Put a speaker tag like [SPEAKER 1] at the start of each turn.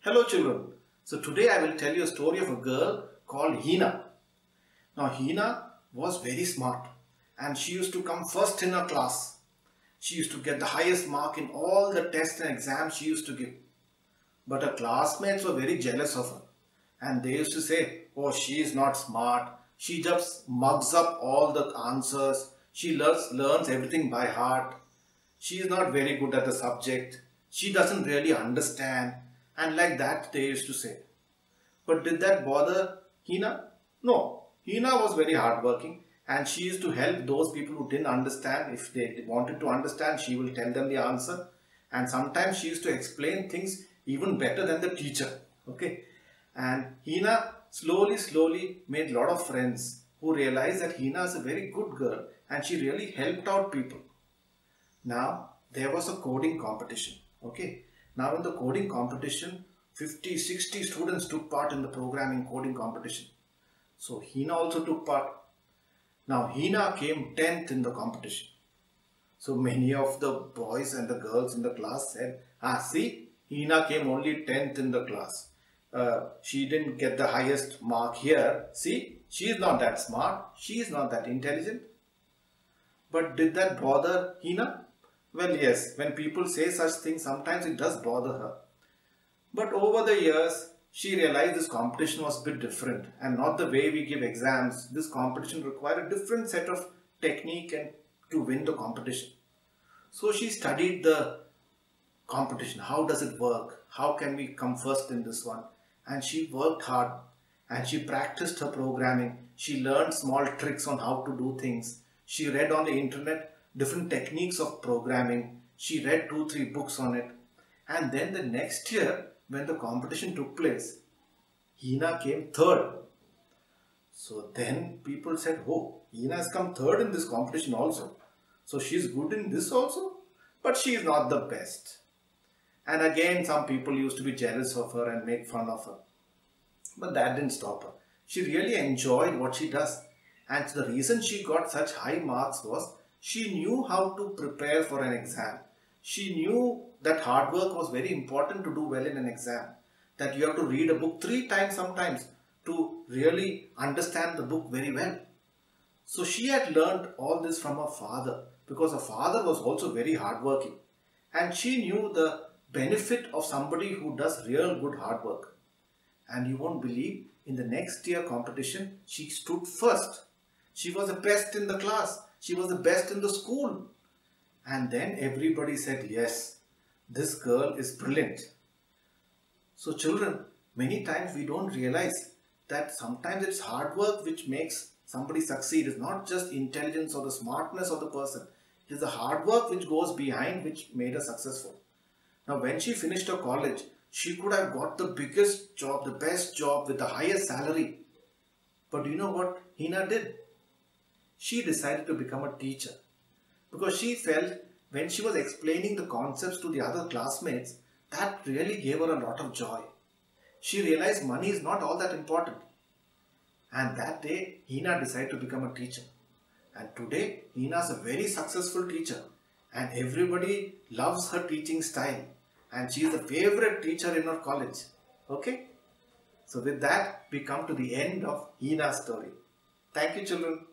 [SPEAKER 1] Hello children. So today I will tell you a story of a girl called Hina. Now Hina was very smart and she used to come first in her class. She used to get the highest mark in all the tests and exams she used to give. But her classmates were very jealous of her and they used to say, oh, she is not smart. She just mugs up all the answers. She learns everything by heart. She is not very good at the subject. She doesn't really understand. And like that they used to say. But did that bother Hina? No. Hina was very hardworking and she used to help those people who didn't understand. If they wanted to understand, she will tell them the answer. And sometimes she used to explain things even better than the teacher. Okay. And Hina slowly made a lot of friends who realized that Hina is a very good girl and she really helped out people. Now, there was a coding competition. Okay. Now, in the coding competition, 50, 60 students took part in the programming coding competition. So, Hina also took part. Now, Hina came 10th in the competition. So, many of the boys and the girls in the class said, see, Hina came only 10th in the class. She didn't get the highest mark here. See, she is not that smart. She is not that intelligent. But did that bother Hina? Well, yes, when people say such things, sometimes it does bother her. But over the years, she realized this competition was a bit different and not the way we give exams. This competition required a different set of technique and to win the competition. So she studied the competition. How does it work? How can we come first in this one? And she worked hard and she practiced her programming. She learned small tricks on how to do things. She read on the internet different techniques of programming. She read 2-3 books on it. And then the next year, when the competition took place, Hina came third. So then people said, oh, Hina has come third in this competition also. So she's good in this also, but she is not the best. And again, some people used to be jealous of her and make fun of her. But that didn't stop her. She really enjoyed what she does. And the reason she got such high marks was she knew how to prepare for an exam. She knew that hard work was very important to do well in an exam. That you have to read a book 3 times sometimes to really understand the book very well. So she had learned all this from her father because her father was also very hardworking. And she knew the benefit of somebody who does real good hard work. And you won't believe, in the next year competition, she stood first. She was the best in the class. She was the best in the school. And then everybody said, yes, this girl is brilliant. So children, many times we don't realize that sometimes it's hard work which makes somebody succeed. It's not just intelligence or the smartness of the person. It's the hard work which goes behind which made her successful. Now when she finished her college, she could have got the biggest job, the best job with the highest salary. But you know what Hina did? She decided to become a teacher because she felt when she was explaining the concepts to the other classmates, that really gave her a lot of joy. She realized money is not all that important. And that day, Hina decided to become a teacher. And today, Hina is a very successful teacher. And everybody loves her teaching style. And she is the favorite teacher in her college. Okay? So with that, we come to the end of Hina's story. Thank you, children.